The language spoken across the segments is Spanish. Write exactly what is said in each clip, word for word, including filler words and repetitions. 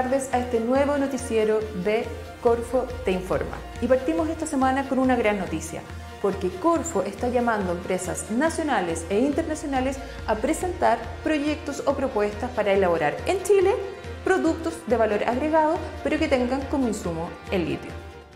tardes a este nuevo noticiero de Corfo Te Informa. Y partimos esta semana con una gran noticia, porque Corfo está llamando a empresas nacionales e internacionales a presentar proyectos o propuestas para elaborar en Chile productos de valor agregado, pero que tengan como insumo el litio.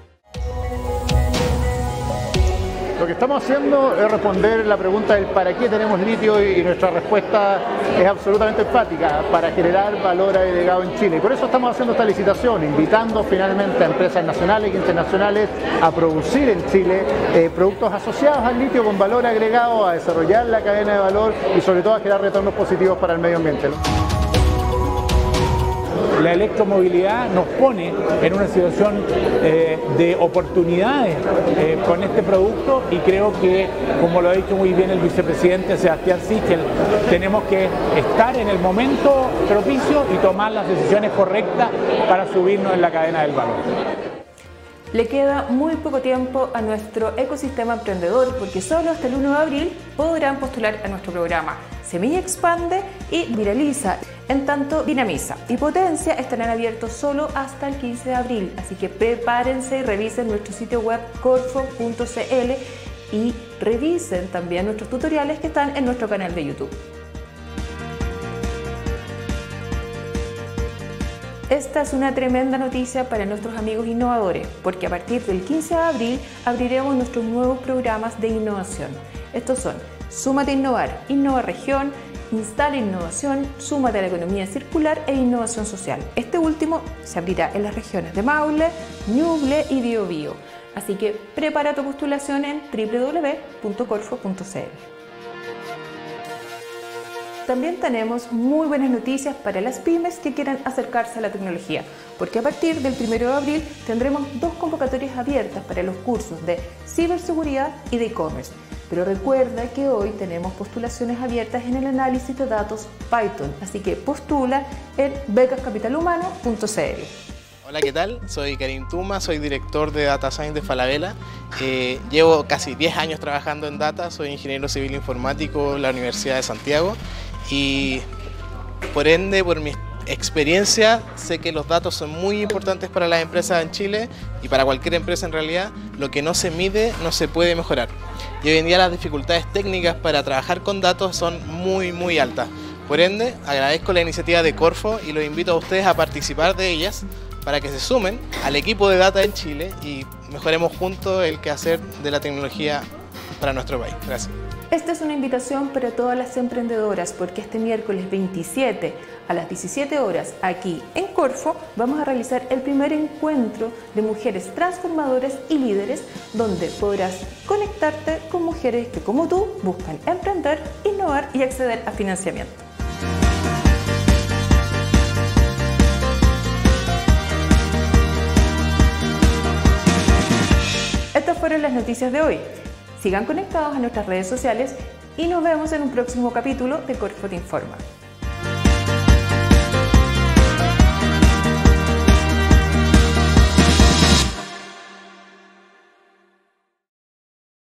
Lo que estamos haciendo es responder la pregunta del para qué tenemos litio y nuestra respuesta es absolutamente enfática: para generar valor agregado en Chile. Y por eso estamos haciendo esta licitación, invitando finalmente a empresas nacionales e internacionales a producir en Chile eh, productos asociados al litio con valor agregado, a desarrollar la cadena de valor y sobre todo a generar retornos positivos para el medio ambiente. La electromovilidad nos pone en una situación eh, de oportunidades eh, con este producto, y creo que, como lo ha dicho muy bien el vicepresidente Sebastián Sichel, tenemos que estar en el momento propicio y tomar las decisiones correctas para subirnos en la cadena del valor. Le queda muy poco tiempo a nuestro ecosistema emprendedor, porque solo hasta el uno de abril podrán postular a nuestro programa Semilla Expande y Viraliza. En tanto, Dinamiza y Potencia estarán abiertos solo hasta el quince de abril, así que prepárense y revisen nuestro sitio web corfo punto cl y revisen también nuestros tutoriales que están en nuestro canal de YouTube. Esta es una tremenda noticia para nuestros amigos innovadores, porque a partir del quince de abril abriremos nuestros nuevos programas de innovación. Estos son Súmate a Innovar, Innova Región, Instala Innovación, Súmate a la Economía Circular e Innovación Social. Este último se abrirá en las regiones de Maule, Ñuble y Biobío. Así que prepara tu postulación en doble u doble u doble u punto corfo punto cl. También tenemos muy buenas noticias para las pymes que quieran acercarse a la tecnología, porque a partir del primero de abril tendremos dos convocatorias abiertas para los cursos de ciberseguridad y de e-commerce. Pero recuerda que hoy tenemos postulaciones abiertas en el análisis de datos Python, así que postula en becas capital humano punto cl. Hola, ¿qué tal? Soy Karim Tuma, soy director de Data Science de Falabella. Eh, llevo casi diez años trabajando en Data, soy ingeniero civil informático en la Universidad de Santiago y por ende, por mi experiencia, sé que los datos son muy importantes para las empresas en Chile y para cualquier empresa en realidad. Lo que no se mide no se puede mejorar. Y hoy en día las dificultades técnicas para trabajar con datos son muy muy altas. Por ende, agradezco la iniciativa de Corfo y los invito a ustedes a participar de ellas para que se sumen al equipo de Data en Chile y mejoremos juntos el quehacer de la tecnología para nuestro país. Gracias. Esta es una invitación para todas las emprendedoras, porque este miércoles veintisiete a las diecisiete horas aquí en Corfo vamos a realizar el primer encuentro de mujeres transformadoras y líderes, donde podrás conectarte con mujeres que, como tú, buscan emprender, innovar y acceder a financiamiento. Estas fueron las noticias de hoy. Sigan conectados a nuestras redes sociales y nos vemos en un próximo capítulo de Corfo Te Informa.